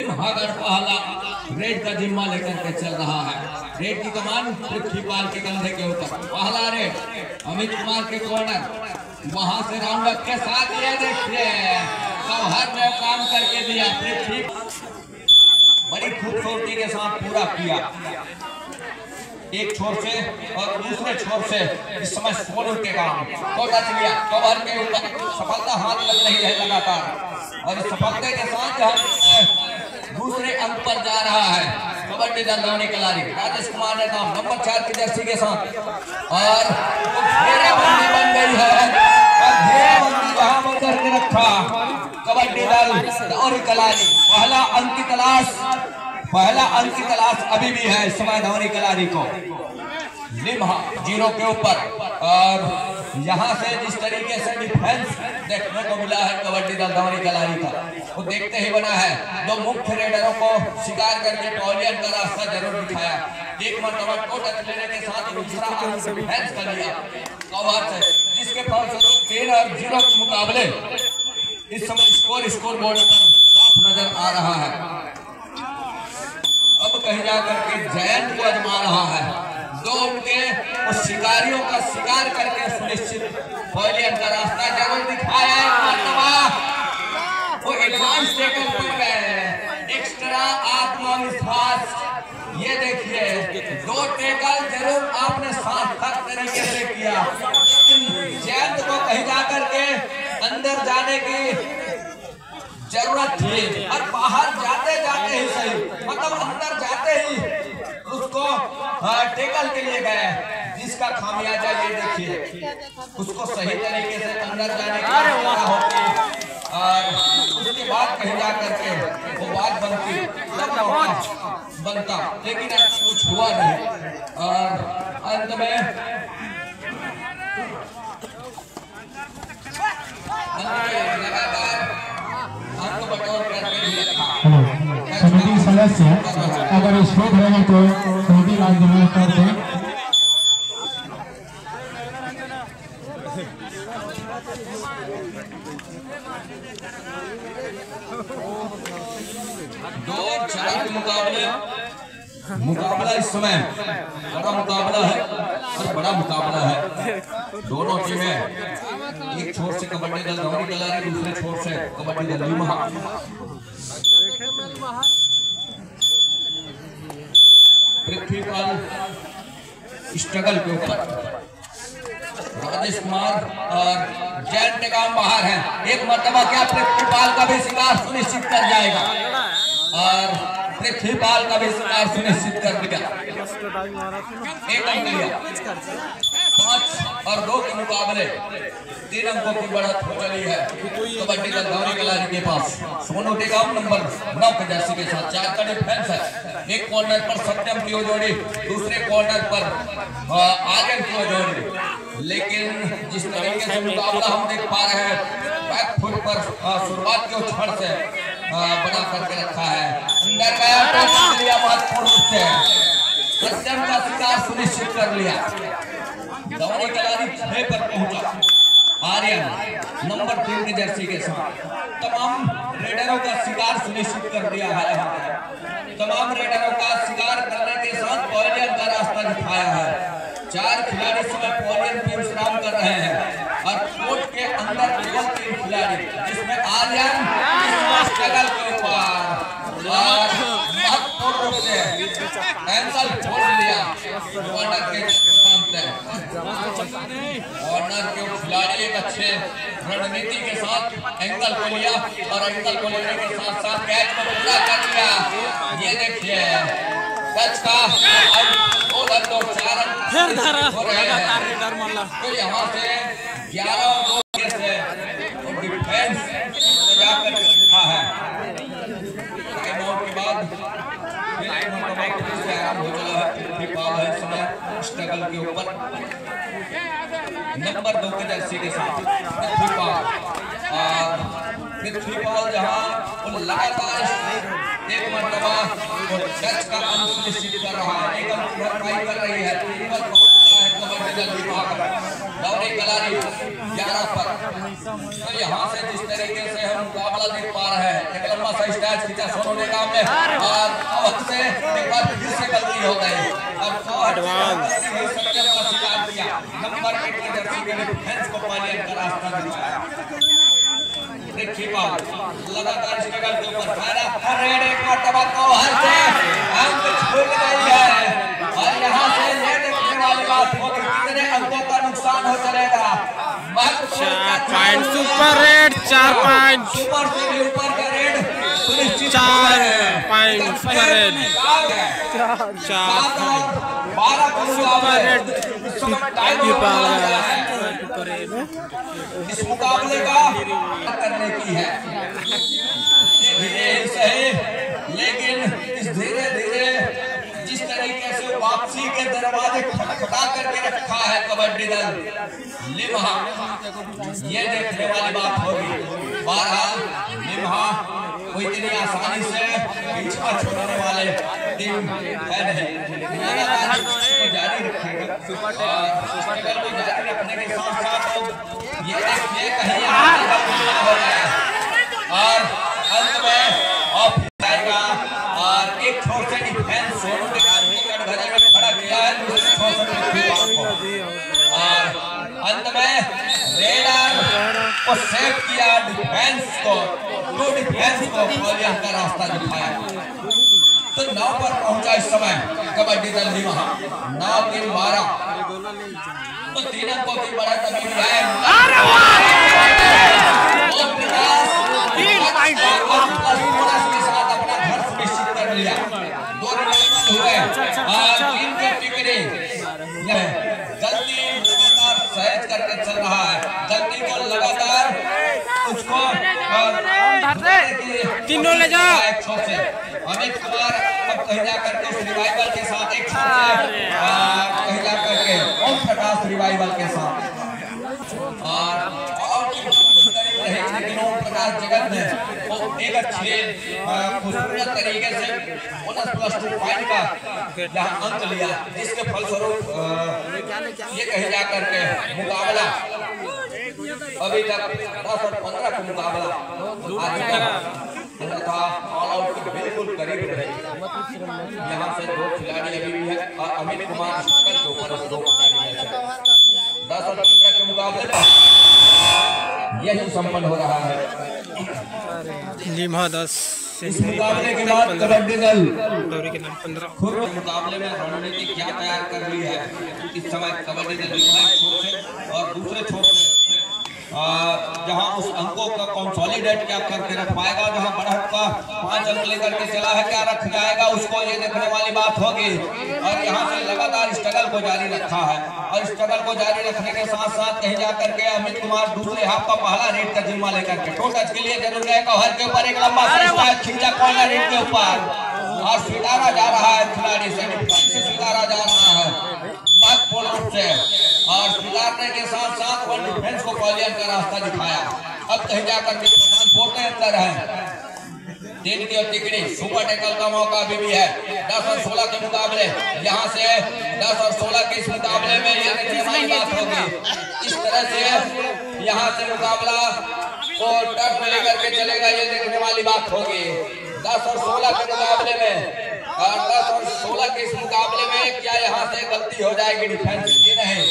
महागढ़ पहला रेड का जिम्मा लेकर के चल रहा है। रेड की कमान पृथ्वीपाल के कंधे के ऊपर। पहला रेड अमित कुमार के कॉर्नर, वहां से राउंड अप के साथ ये देखिए हर में काम करके दिया। पृथ्वी बड़ी खूबसूरती के साथ पूरा किया, एक छोर से और दूसरे छोर से इस समय सोनू के काम तो टच लिया, कवर के ऊपर सफलता हाथ लग रही है लगातार और इस सफलता के साथ दूसरे अंक पर जा रहा है कबड्डी दलदौनी कलारी। राजेश कुमार ने नाम नंबर 4 की जर्सी के साथ और घेराबंदी बन गई है और घेराबंदी वहां पर करके रखा कबड्डी दलदौनी कलारी। पहला अंक की तलाश अभी भी है इस समय धौनी कलारी को। लिम्हा 0 के ऊपर और यहाँ से जिस तरीके से डिफेंस देखने को मिला है कबड्डी दल धौनी कलारी का, वो देखते ही बना है। दो मुख्य रेडरों को शिकार करके पॉलियन का रास्ता जरूर दिखाया। एक मरतबा को टच लेने के साथ दूसरा डिफेंस कर लिया कवर से, जिसके फलस्वरूप 13 और 0 के मुकाबले इस समय स्कोर बोर्ड पर साफ नजर आ रहा है। अब कहीं जाकर के जयंत को आजमा रहा है। दो उनके उस शिकारियों का शिकार करके सुनिश्चित पॉलियन का रास्ता जरूर दिखाया है। वो एडवांस टेकल कर गए हैं, एक्स्ट्रा आत्मविश्वास। ये देखिए 2 टेकल जरूर आपने सार्थक तरीके से किया। जयंत को कहीं जाकर के अंदर जाने की जरूरत थी और बाहर जाते जाते ही सही, मतलब अंदर जाते ही उसको टेकल के लिए गए, जिसका खामियाजा ये देखिए उसको सही तरीके से अंदर जाने की होती और उसके बाद कहीं जा करके वो बात बनती तब मौका बनता, लेकिन ऐसा कुछ हुआ नहीं और अंत में समिति सदस्य अगर स्पोर्ट रहे तो समिति राजनीति कर दें। दो चार मुकाबला इस समय बड़ा मुकाबला है और बड़ा मुकाबला है। दोनों टीमें एक छोर से कबड्डी दल धौनी कलारी, दूसरे छोर से कबड्डी दल लिम्हा। पृथ्वीपाल स्ट्रगल के ऊपर, राजेश कुमार और जयंत काम बाहर है। एक मर्तबा क्या पृथ्वीपाल का भी शिकार सुनिश्चित कर जाएगा और पृथ्वीपाल का भी शिकार सुनिश्चित कर दिया। एक अंक लिया, 5 और 2 के मुकाबले 3 अंकों की बढ़त हो चली है कबड्डी दल धौनी कलारी के पास। सोनू टेकाम नंबर 9 के जर्सी के साथ 4 का डिफेंस है। एक कॉर्नर पर सत्यम की जोड़ी, दूसरे कॉर्नर पर आर्यन की जोड़ी। लेकिन जिस तरीके से मुकाबला हम देख पा रहे हैं, बैक फुट पर शुरुआत के उछाल से बना करके रखा है। अंदर गया तो लिया, महत्वपूर्ण रूप से सत्यम का शिकार सुनिश्चित कर लिया। धौनी कलारी 6 पर पहुंचा। आर्यन नंबर 3 की जर्सी के साथ तमाम रेडरों का शिकार सुनिश्चित कर दिया है। तमाम रेडरों का शिकार करने के साथ पॉलियन का रास्ता दिखाया है। 4 खिलाड़ी समय पॉलियन पे विश्राम कर रहे हैं और कोर्ट के अंदर केवल 3 खिलाड़ी, जिसमें आर्यन स्ट्रगल के ऊपर और महत्वपूर्ण रूप से एंगल खोल लिया कॉर्नर के सामने। कॉर्नर के खिलाड़ी एक अच्छे रणनीति के साथ एंगल को लिया और एंगल को लेने के साथ साथ कैच को पूरा कर लिया। ये देखिए कैच का फिर तो यहाँ से 11 और 2 से डिफेंस जाकर रखा है। टाइम आउट के बाद हो चला है। पृथ्वीपाल है समय स्ट्रगल के ऊपर नंबर 2 के जर्सी के साथ पृथ्वीपाल जहां लगातार एक मरतबा टच का सुनिश्चित कर रहा है, एक भरपाई कर रही है। दौरी कलारी 11 पर। तो यहाँ से जिस तरीके से हम मुकाबला देख पा रहे हैं, एक लंबा सा स्टैच खींचा सोनू निगम ने और वक्त से एक बार फिर से गलती हो गई। अब नंबर 8 की जर्सी के डिफेंस को पालियन का रास्ता दिखाया। लगातार स्ट्रगल के ऊपर रेड एक मर्तबा को हर से अंक छूट गई है और यहाँ से ये देखने वाली बात हो कि कितने अंकों का नुकसान हो चलेगा। 4 point super raid, 4 point super से भी ऊपर का रेड सुनिश्चित 4 पॉइंट सुपर रेड 4 12 का सुपर रेड इस मुकाबले का करने की है सही, लेकिन इस धीरे धीरे जिस तरीके से वापसी के दरवाजे खटखटा करके रखा है कबड्डी दल लिम्हा, ये देखने वाली बात होगी। बहरहाल लिम्हा को इतनी आसानी से पीछा छोड़ने वाले टीम है नहीं, जारी रखेगा को जारी रखने के साथ साथ ये देखिए कहीं और अंत में ऑफ जाएगा और एक छोर से डिफेंस सोनू ने खड़ा किया है और अंत में रेडर को सेव किया डिफेंस को, तो डिफेंस को पालियन का रास्ता दिखाया। तो 9 पर पहुंचा इस समय कबड्डी दल लिम्हा, 9 के 12 तो 3 अंकों की बढ़त अभी है। के साथ अपना घर सुनिश्चित कर लिया। 2 रन हुए और 3 के टिकरे जल्दी लगातार सहज करके चल रहा है, जल्दी को लगातार उसको तीनों ले जाओ। अमित कुमार अब कहीं जा करके रिवाइवल के साथ एक कहीं जा करके ओम प्रकाश रिवाइवल के साथ और लेकिन ओम प्रकाश जगत में वो एक अच्छे खूबसूरत तरीके से 19+2 पॉइंट का जहां अंक लिया, जिसके फलस्वरूप ये कहीं जा करके मुकाबला अभी तक 10 और 15 का मुकाबला था ऑल आउट के बिल्कुल करीब रहे। यहाँ से 2 खिलाड़ी अभी भी है और अमित कुमार के ऊपर 2 खिलाड़ी 10 और 15 के मुकाबले यही संपन्न हो रहा है। लिम्हा 10 इस मुकाबले के बाद कबड्डी दल दौरी के नाम 15 खुद मुकाबले में रणनीति क्या तैयार कर ली है इस समय कबड्डी दल लिम्हा छोर से और दूसरे छोर से जहां उस अंकों का कंसोलिडेट क्या करके रख पाएगा, जहां बढ़त का 5 अंक लेकर के चला है क्या रख जाएगा, उसको ये देखने वाली बात होगी। और यहां से लगातार स्ट्रगल को जारी रखा है और स्ट्रगल को जारी रखने के साथ साथ कहीं जा करके अमित कुमार दूसरे हाफ का पहला रेड का जिम्मा लेकर के टो टच के लिए जरूर है कवर के ऊपर एक लंबा खींचा कॉर्नर रेड के ऊपर और स्वीकारा जा रहा है खिलाड़ी से स्वीकारा जा रहा है महत्वपूर्ण रूप से और स्वीकारने के साथ साथ वन डिफेंस को पालियन का रास्ता दिखाया। अब कहीं जाकर के पठानकोट के अंदर है 3 की और तिकड़ी सुपर टैकल का मौका अभी भी है। 10 और 16 के मुकाबले यहाँ से 10 और 16 के इस मुकाबले में ये देखने वाली बात होगी। इस तरह से यहाँ से मुकाबला को टर्फ में लेकर के चलेगा, ये देखने वाली बात होगी। 10 और 16 के मुकाबले में और 10 और 16 के इस मुकाबले में क्या यहाँ से गलती हो जाएगी डिफेंस की? नहीं,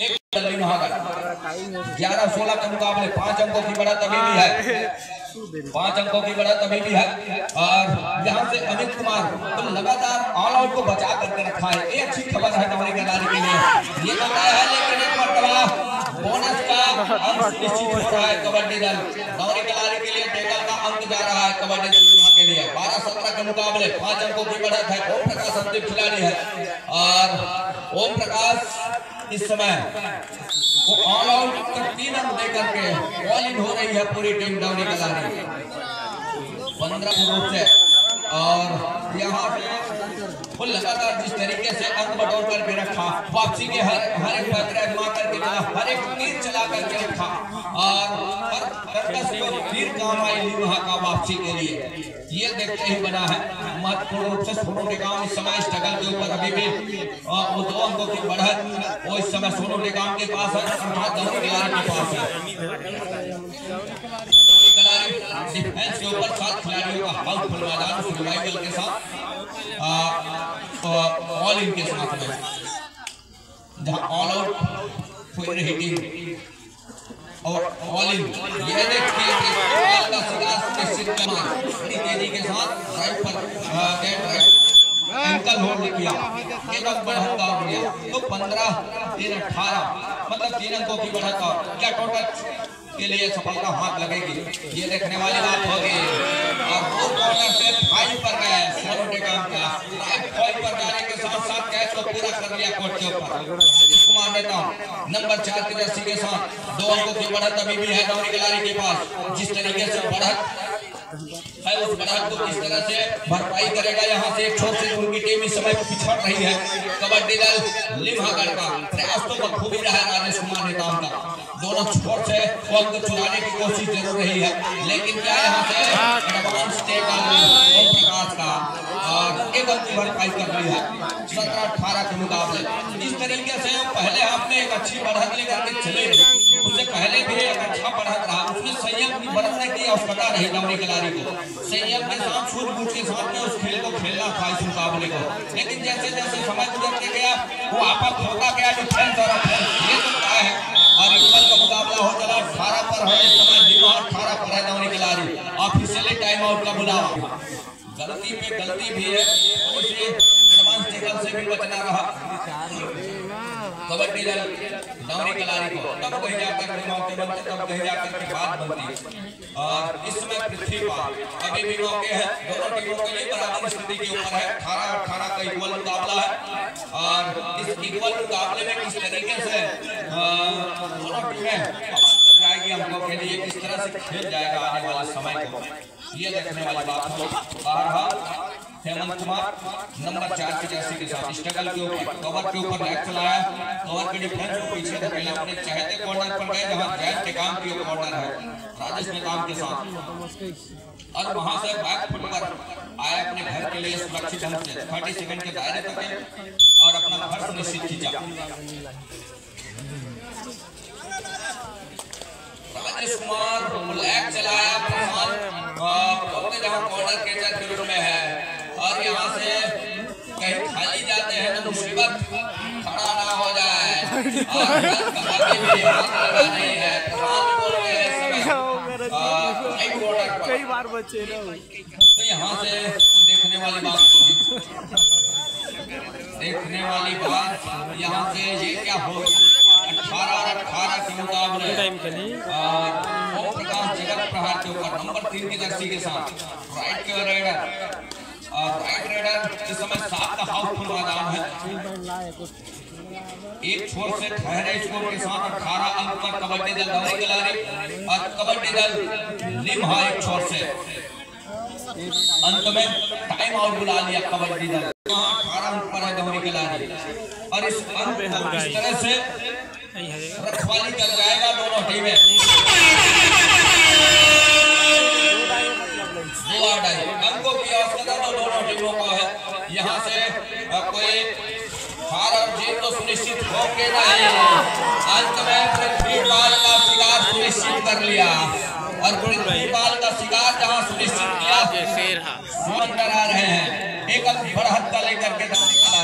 11-16 के मुकाबले 5 अंकों की बढ़त अभी भी है, 5 अंकों की बढ़त अभी भी है। और यहाँ से अमित कुमार तो लगातार ऑल आउट को बचा करके रखा है, ये अच्छी खबर है दौरी कलारी के लिए। ये तो तय है लेकिन एक मर्तबा बोनस का अंक निश्चित हो रहा है कबड्डी दल दौरी कलारी के लिए। टेकल का अंक जा रहा है कबड्डी दल के लिए। 12-17 के मुकाबले 5 अंकों की बढ़त है। ओम प्रकाश अंतिम खिलाड़ी है और ओम प्रकाश इस समय वो ऑल आउट तक 3 अंक देकर के ऑल इन हो रही है पूरी टीम दौरी कलारी 15 रूप से। और यहाँ से फुल लगातार जिस तरीके से अंक बटोर करके रखा, वापसी के हर एक पत्र आजमा करके हर एक तीर चला करके रखा और तीर काम आई लिम्हा का वापसी के लिए। ये देखते ही बना है महत्वपूर्ण रूप से सोनू टेकाम इस समय स्ट्रगल के ऊपर अभी भी वो 2 अंकों की बढ़त वो इस समय सोनू टेकाम के पास है, दौनी कलारी के पास है। डिफेंस के ऊपर 7 खिलाड़ियों का हाउसफुल मैदान सर्वाइवल के साथ ऑल इन के साथ में, जहां ऑल आउट हुई रही टीम और ऑल इन। ये देखिए का सिराज निश्चित करना बड़ी तेजी के साथ राइट पर एंकल होल्ड किया, एक अंक बढ़त हो गया तो 15-18 मतलब 3 अंकों की बढ़त। और क्या टोटल के लिए सफलता हाथ लगेगी, ये देखने वाली बात होगी। और वो कॉर्नर से 5 पर गए सोनू टेकाम का, 5 पर जाने के साथ साथ कैच को पूरा कर लिया कोर्ट के ऊपर। कुमार नेता नंबर 4 की जर्सी के साथ 2 अंकों की बढ़त अभी भी है दौनी कलारी के पास। जिस तरीके से बढ़त है उस बढ़त को किस तरह से भरपाई करेगा, यहाँ से एक छोर से उनकी टीम इस समय पिछड़ रही है। कबड्डी दल लिम्हागढ़ का प्रयास तो बखूबी रहा राजेश कुमार नेताम का, दोनों छोर से अंक चुराने की कोशिश जरूर रही है, लेकिन क्या यहाँ से एडवांस टेकल ओम प्रकाश का और एक अंक की भरपाई कर रही है 17-18 के मुकाबले। इस तरीके से पहले आपने एक अच्छी बढ़त लेकर के चले, उससे पहले भी एक अच्छा बढ़त रहा, उसमें संयम की बरतने की आवश्यकता रही दौनी कलारी को, संयम के साथ सूझबूझ के साथ में उस खेल को खेलना था इस मुकाबले को। लेकिन जैसे जैसे समय गुजरते गया वो आपा खोता गया डिफेंस और ये तो क्या है और इक्वल का मुकाबला हो चला। 18 पर है इस समय लिम्हा, 18 पर है दौनी कलारी। ऑफिशियली टाइम आउट का बुलावा, गलती पे गलती भी है, उसे एडवांस टेकल से भी बचना रहा कबड्डी दल दौनी कलारी को। तब कहीं जाकर के मौके बनते, तब कहीं जाकर के बात बनती। और इस समय पृथ्वीपाल अभी भी मौके हैं, दोनों टीमों के लिए बराबर स्थिति के ऊपर है। 18-18 का इक्वल मुकाबला है और इस इक्वल मुकाबले में किस तरीके से दोनों टीमें जाएगी हमको के लिए, किस तरह से खेल जाएगा आने वाले समय को, ये देखने वाली बात होगी। हेमंत कुमार नंबर 4 की जर्सी के साथ स्ट्रगल के ऊपर कवर के ऊपर लेग चलाया, कवर के डिफेंस को पीछे धकेला, अपने चाहते कॉर्नर पर गए जहां जैन टेकाम की कॉर्नर है राजेश टेकाम के साथ, और वहां से बैक फुट पर आए अपने घर के लिए सुरक्षित ढंग से 30 सेकंड के दायरे तक और अपना घर सुनिश्चित खींचा। राजेश कुमार लेग चलाया, जहां कॉर्नर कैचर के रूप में है और यहाँ से कहीं खाली जाते हैं तो मुसीबत खड़ा ना हो जाए और नहीं है कई बार बचे तो यहाँ से देखने वाली बात यहाँ से ये क्या हो 18 के मुकाबले ओम प्रकाश जगत प्रहार के ऊपर नंबर 3 की जर्सी के साथ राइट के रेडर और राइट रेडर इस समय 7 का हाउसफुल मैदान है। एक छोर से ठहरे स्कोर के साथ 18 अंक पर कबड्डी दल दौनी कलारी और कबड्डी दल लिम्हा एक छोर से अंत में टाइम आउट बुला लिया कबड्डी दल 18 अंक पर है दौनी कलारी और इस अंक को इस तरह से रखवाली कर जाएगा दोनों टीमें। अंकों की आवश्यकता तो दोनों टीमों को है, यहाँ से कोई हार और जीत तो सुनिश्चित हो के नहीं, अंत में पृथ्वीपाल का शिकार सुनिश्चित कर लिया और पृथ्वीपाल का शिकार जहाँ सुनिश्चित किया सुमन करा रहे हैं, एक अंक बढ़त का लेकर के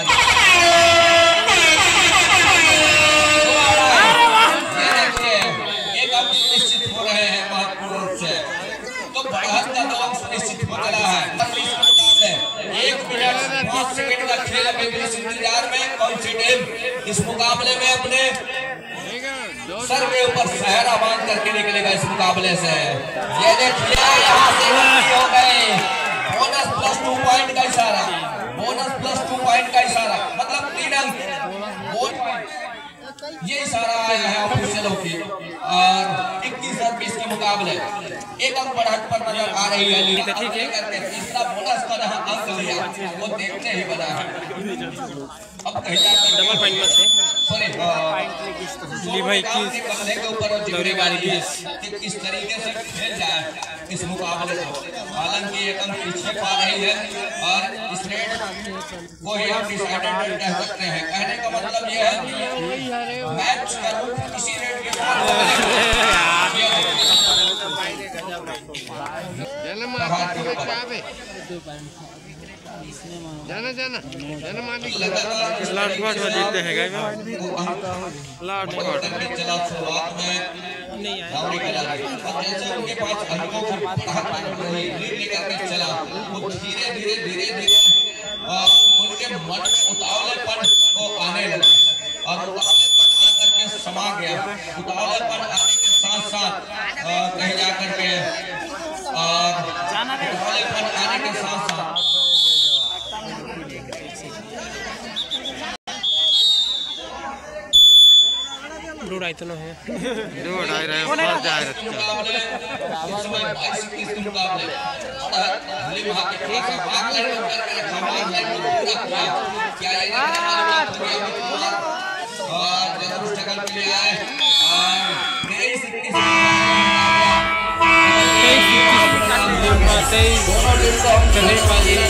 एक अंक सुनिश्चित हो रहे हैं महत्वपूर्ण रूप से, तो बढ़त का 2 अंक सुनिश्चित हो चला है। 1 मिनट 5 सेकंड का खेल अभी इंतजार में, कौन सी टीम इस मुकाबले में अपने सर के ऊपर सहरा बांध करके निकलेगा इस मुकाबले से। ये देखिए यहाँ से हो गए बोनस प्लस 2 पॉइंट का इशारा, बोनस प्लस 2 पॉइंट का इशारा मतलब 3 अंक, ये इशारा आया है ऑफिशियलों की। और 21 और 20 के मुकाबले 1 अंक बढ़त पर नजर आ रही है, करके तीसरा बोनस का जहां अंक लिया वो देखते ही बना है। अब डबल पॉइंट मत दे सॉरी भाई की बंदे के ऊपर जिम्मेदारी की किस तरीके से खेल जाए इस मुकाबले को। हालांकि एकदम पीछे पा रही है और इस रेट को ही हम डिसाइडेड कह सकते हैं। कहने का मतलब ये है कि मैच का किसी रेट के जाना मालिक लास्ट बार जीतते हैं गाइस लास्ट बार चला शुरुआत में दावरी कला जैसे उनके पास अंकों की लीड लेकर के चला वो धीरे उनके मन उतावलेपन को आने लगा और उतावलेपन आकर के समा गया। उतावलेपन आने के साथ साथ कहीं जाकर के और उतावलेपन आने के साथ साथ दूर तो ना है दूर आ रहा है फंस जा रहा है क्या